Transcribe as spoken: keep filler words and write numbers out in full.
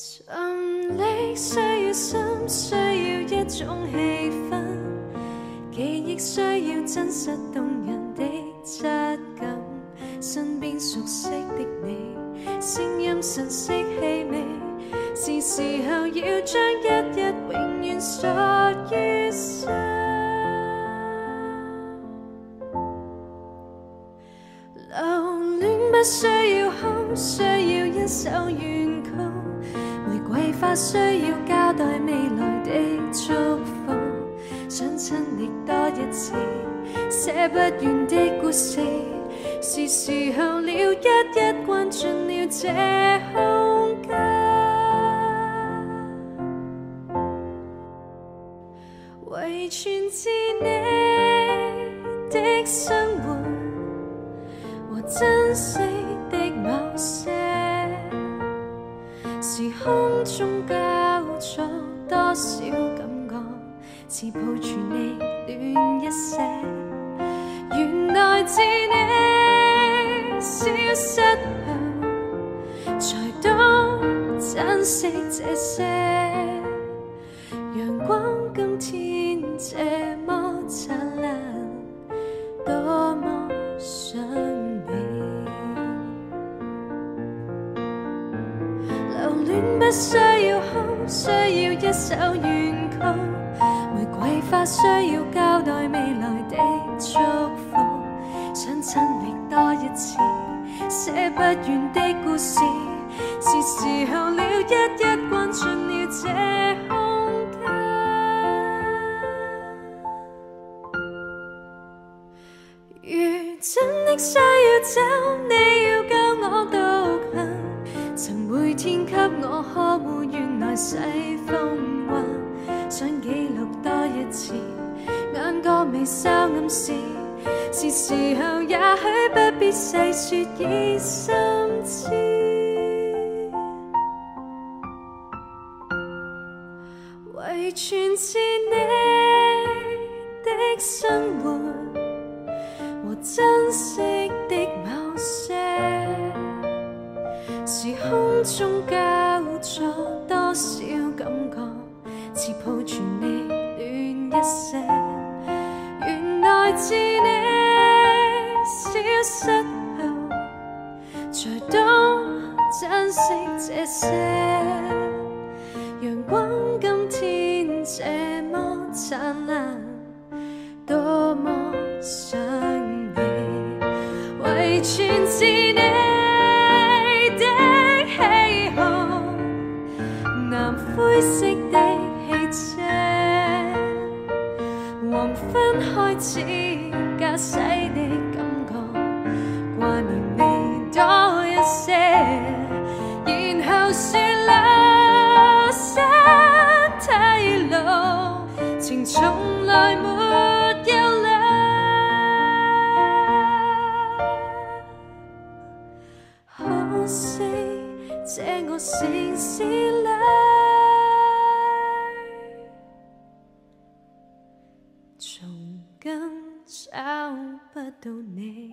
沉溺需要心，需要一種氣氛，記憶需要真實動人的質感，身邊熟悉的你，聲音神色氣味，是時候要將一一永遠鎖於心。留戀不需要哭，需要一首怨曲，玫瑰花需要交代未來的祝福，想親歷多一次寫不完的故事，是時候了一一關進了這空間。遺傳自你的生活和珍惜的某些，時空中交錯多少感覺，似抱住你戀一些。原來自你消失後，才懂珍惜這些。陽光今天這麼燦爛，多麼想你。留戀不需要哭，需要一首怨曲，玫瑰花需要交代未來的祝福，想親歷多一次寫不完的故事，是時候了一一關進了這空間。如真的需要走，你要教我獨行，曾每天給我呵護，原來世風華，想記錄多一次眼角微笑暗示，是時候也許不必細說已心知。遺傳自你的生活和珍惜的某些，時空中交錯多少感覺，似抱住你戀一些。原來自你消失後，才懂珍惜這些。陽光今天這麼燦爛，多麼想你。遺傳自你的喜好，藍灰色的汽車，黃昏開始駕駛的感覺，掛念你多一些，然後說留下退路，情從來沒有兩。可惜這個城市裏，從今找不到你。